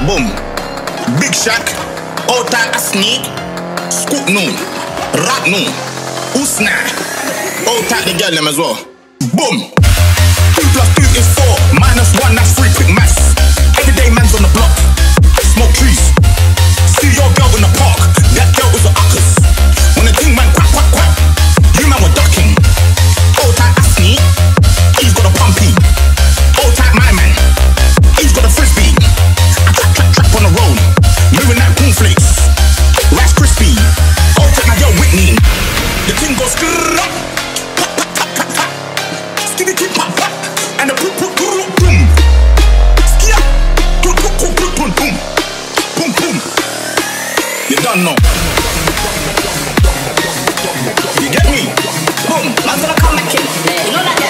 Boom. Big Shack. Ota Asni. Scoop no. Rap no. Usna. Ota the girl them as well. Boom. 2 + 2 is 4. -1, that's 3. Quick maths. Everyday man's on the block. Smoke trees. See your girl in the park. That girl was a uckers. When the ting man quack quack quack, you man were ducking. Ota Asni. He's got a pumpy. Ota my man. He's got a frisbee. I clap on the road. Moving that cornflakes. Rice crispy. Ota my girl Whitney. The ting goes Skraa. Skitty keep pop pop. And the poop poop boom boom. Skia. Boom boom boom boom boom boom. Boom boom. You don't know. You get me? Boom. I'm gonna come back in. You know that.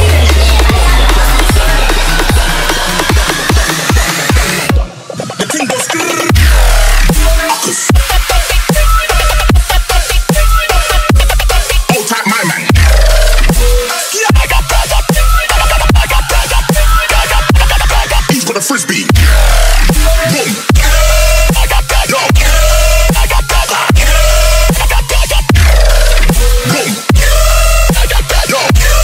The thing goes Skraa. Old type my man. He's got a frisbee. Boom. Yo. Boom. Yo.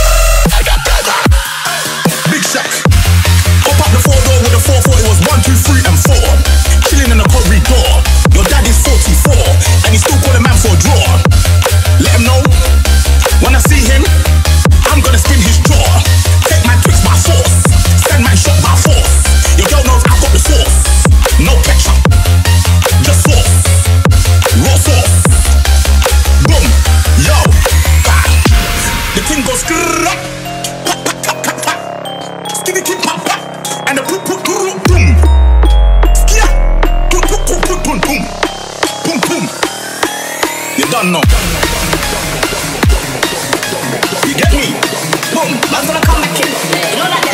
Big Shack. Up the 4-door with a 4-4. It was 1, 2, 3, and 4. Chilling in the corridor. Your dad is 44, and he's still calling man for a draw. Let him know. When I see him, I'm gonna spin his jaw. Take my tricks by force. Send my shot by force. Your girl knows I got the sauce. No ketchup, just sauce. Raw sauce. Boom. Yo. Ah. The thing goes Skraa. Skitty keep pop pop. And the poop poop boom boom. Skia. Boom boom boom boom boom boom. Boom boom. You don't know. You get me? Boom. I'm gonna come back in. You know that.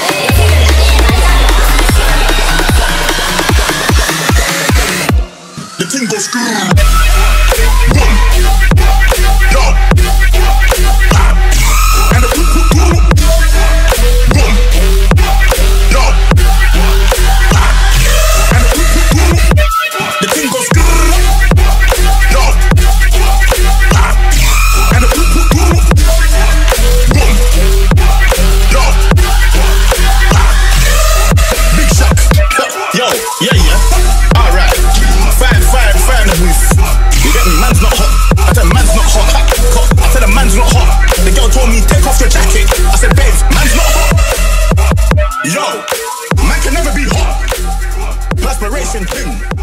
The thing goes Skraa. Boom. Yo. Ah. And the poop poop boom. Boom. Yo. Ah. And the poop poop boom. The thing goes Skraa. Yo. Ah. And the poop poop boom. Boom. Yo. Ah. Big Shack. Yo. Yeah. Alright. Fire in the booth. You get me? Man's not hot. I said man's not hot. I said the man's not hot. The girl told me take off your jacket. I said babes, man's not hot. Yo, man can never be hot. Perspiration thing.